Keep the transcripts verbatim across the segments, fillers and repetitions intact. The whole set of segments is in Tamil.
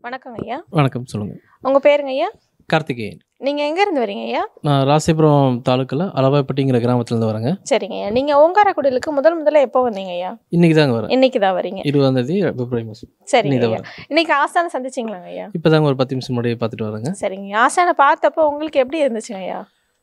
வணக்கம் ஐயா. வணக்கம், சொல்லுங்க. உங்க பேருங்க ஐயா? கார்த்திகேயன். நீங்க எங்க இருந்து வரீங்க ஐயா? நான் ராசிபுரம் தாலுக்கில் அளவாய்ப்பட்டிங்கிற கிராமத்துலேருந்து வரேங்க. சரிங்க ஐயா. நீங்க ஓங்காரக்குடிலுக்கு முதல் முதல்ல எப்போ வந்தீங்க ஐயா? இன்னைக்கு தாங்க வரேன். இன்னைக்கு தான் வரீங்க. இருபதாம் தேதி பிப்ரவரி மாதம். சரிங்க ஐயா. இன்னைக்கு ஆசானை சந்திச்சிங்களாங்க ஐயா? இப்போ தாங்க ஒரு பத்து நிமிஷம் முன்னாடி பார்த்துட்டு வரேங்க. சரிங்க. ஆசானை பார்த்தப்போ உங்களுக்கு எப்படி இருந்துச்சுங்க ஐயா?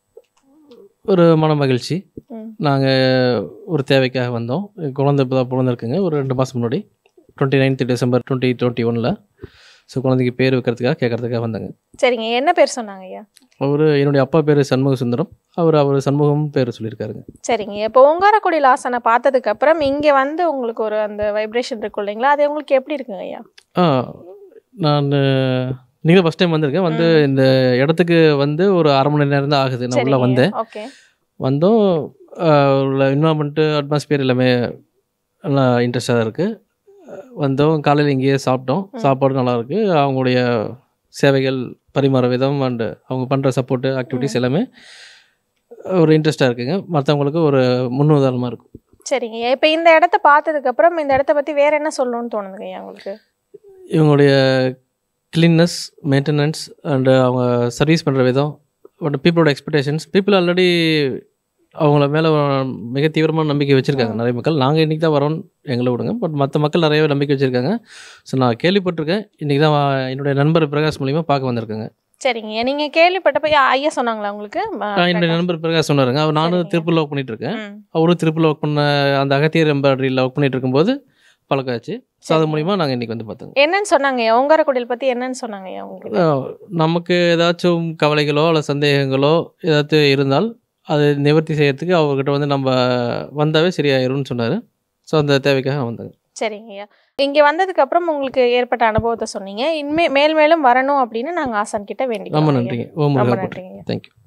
ஒரு மன மகிழ்ச்சி. நாங்கள் ஒரு தேவைக்காக வந்தோம். குழந்தை இப்போ தான் பிறந்திருக்குங்க ஒரு ரெண்டு மாதம் முன்னாடி, twenty ninth December twenty twenty ஒனில். ஸோ குழந்தைக்கு பேர் வைக்கிறதுக்காக கேட்கறதுக்காக வந்தாங்க. சரிங்க. என்ன பேர் சொன்னாங்க ஐயா? அவர் என்னுடைய அப்பா பேர் சண்முக சுந்தரம், அவர் அவர் சண்முகம் பேர் சொல்லியிருக்காருங்க. சரிங்க. இப்போ ஓங்காரக்குடியில் ஆசானை பார்த்ததுக்கு அப்புறம் இங்கே வந்து உங்களுக்கு ஒரு அந்த வைப்ரேஷன் இருக்கும் இல்லைங்களா, அது உங்களுக்கு எப்படி இருக்குங்க ஐயா? ஆ நான் நீங்கள் ஃபஸ்ட் டைம் வந்திருக்கேன். வந்து இந்த இடத்துக்கு வந்து ஒரு அரை மணி நேரம் தான் ஆகுது. நான் உள்ளே வந்தேன். ஓகே. வந்தோம். உள்ள என்வரான்மெண்ட்டு அட்மாஸ்பியர் எல்லாமே நல்லா இன்ட்ரெஸ்டாக தான் இருக்குது. வந்தோம். காலையில் இங்கேயே சாப்பிட்டோம். சாப்பாடு நல்லாயிருக்கு. அவங்களுடைய சேவைகள், பரிமாற விதம் அண்டு அவங்க பண்ணுற சப்போர்ட்டு ஆக்டிவிட்டீஸ் எல்லாமே ஒரு இன்ட்ரெஸ்ட்டாக இருக்குங்க. மற்றவங்களுக்கு ஒரு முன்னுதாரணமாக இருக்கும். சரிங்க. இப்போ இந்த இடத்த பார்த்ததுக்கப்புறம் இந்த இடத்த பற்றி வேறு என்ன சொல்லணும்னு தோணுதுங்க ஐயா உங்களுக்கு? இவங்களுடைய கிளீன்னஸ், மெயின்டெனன்ஸ் அண்டு அவங்க சர்வீஸ் பண்ணுற விதம், பட் பீப்புளோட எக்ஸ்பெக்டேஷன்ஸ், பீப்புள் ஆல்ரெடி அவங்கள மேலே மிக தீவிரமான நம்பிக்கை வச்சுருக்காங்க நிறைய மக்கள். நாங்கள் இன்றைக்கி தான் வரோன்னு எங்களை விடுங்க, பட் மற்ற மக்கள் நிறையவே நம்பிக்கை வச்சுருக்காங்க. ஸோ நான் கேள்விப்பட்டிருக்கேன். இன்றைக்கி தான் என்னுடைய நண்பர் பிரகாஷ் மூலிமா பார்க்க வந்திருக்கேங்க. சரிங்க. நீங்கள் கேள்விப்பட்டப்போ ஐயா சொன்னாங்களா உங்களுக்கு? என்னுடைய நண்பர் பிரகாஷ் சொன்னாருங்க. அவர் நானும் திருப்பூரில் ஒர்க் பண்ணிகிட்டு இருக்கேன். அவரும் திருப்பூரில் ஒர்க் பண்ண அந்த அகத்தியர் எம்பாய்டரியில் ஒர்க் பண்ணிகிட்டு இருக்கும்போது பழக்காச்சு. ஸோ அது மூலிமா நாங்கள் இன்றைக்கி வந்து பார்த்தோங்க. என்னன்னு சொன்னாங்க ஐயா? ஓங்காரக்குடில் பற்றி என்னன்னு சொன்னாங்க ஐயா உங்களுக்கு? நமக்கு ஏதாச்சும் கவலைகளோ அல்ல சந்தேகங்களோ ஏதாச்சும் இருந்தால் அதை நிவர்த்தி செய்யறதுக்கு அவர்கிட்ட வந்து நம்ம வந்தாவே சரியாயிரும்னு சொன்னார். ஸோ அந்த தேவைக்காக வந்தாங்க. சரிங்க ஐயா. இங்கே வந்ததுக்கு அப்புறம் உங்களுக்கு ஏற்பட்ட அனுபவத்தை சொன்னீங்க. இனிமே மேல் மேலும் வரணும் அப்படின்னு நாங்கள் ஆசான் கிட்ட வேண்டிக்கிறோம். ரொம்ப நன்றிங்க. ஓ முருகா. தேங்க்யூ.